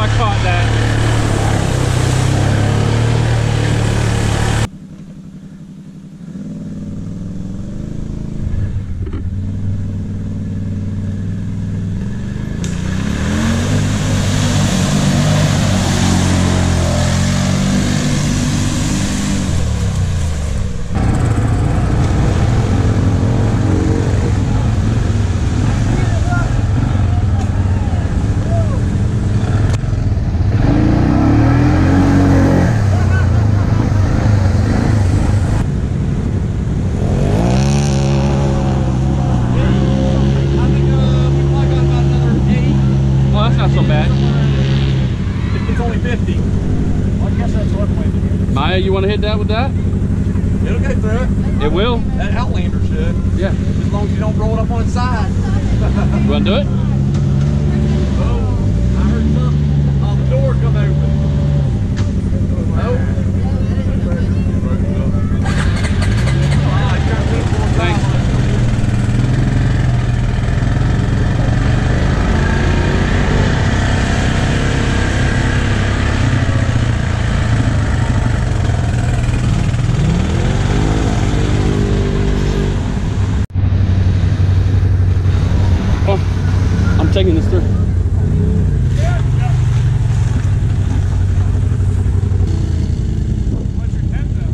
I caught that. Maya, you want to hit that with that? It'll go through it. It will? That Outlander should. Yeah. As long as you don't roll it up on its side. You want to do it? Oh, I heard something on the door come open. Oh. Thanks. Taking this through. What's your temp though?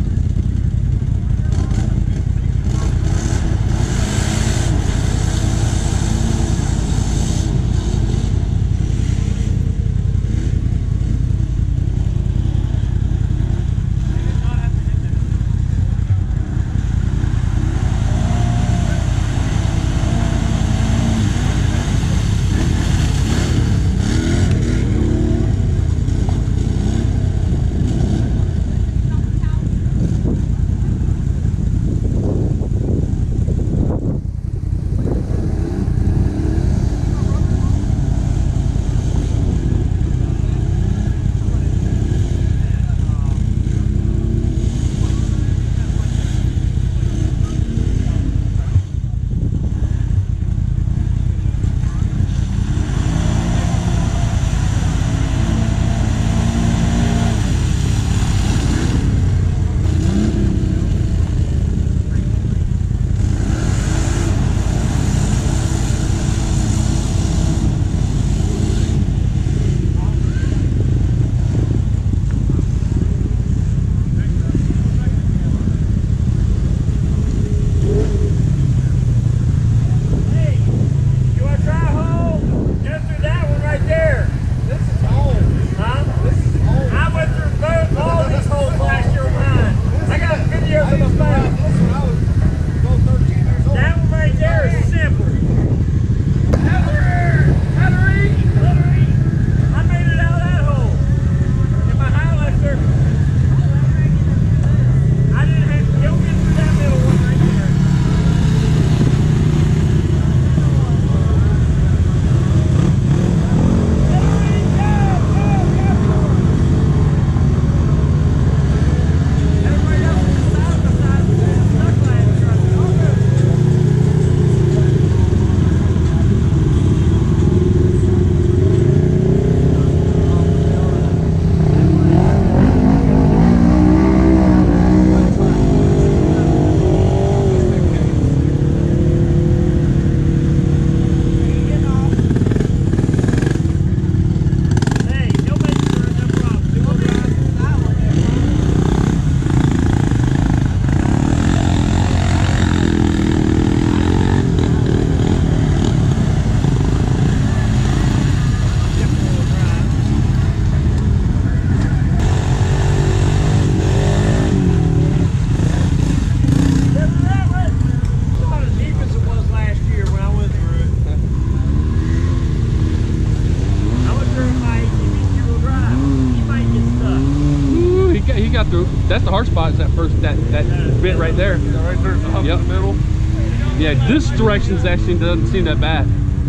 That's the hard spot, is that first, that bit right there. Yeah, right there's the hump in the middle. Yeah, this direction actually doesn't seem that bad.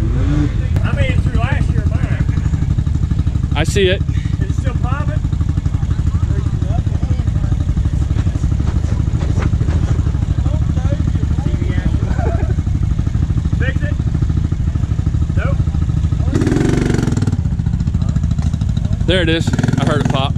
I made it through last year, man. I see it. Is it still popping? Fix it? Nope. There it is. I heard it pop.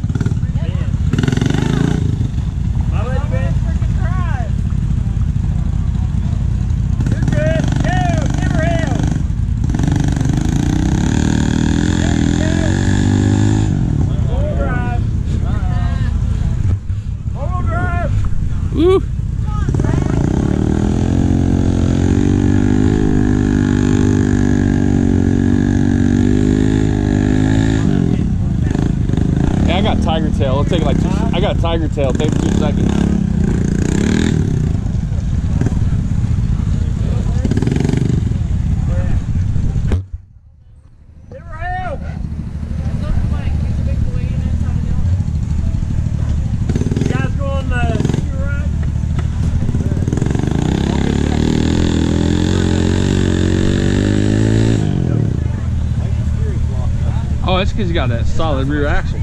Woo! Yeah, I got tiger tail. It'll take like I got a tiger tail. Take 2 seconds. Oh, that's because you got that solid rear axle.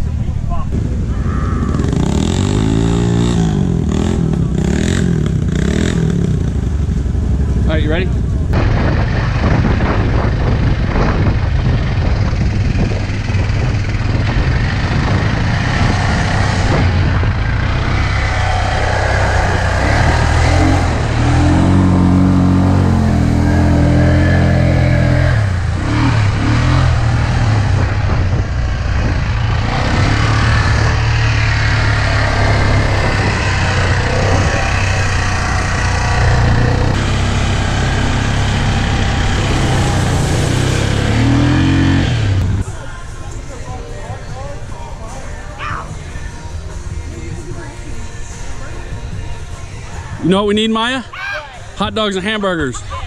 All right, you ready? You know what we need, Maya? Hot dogs and hamburgers.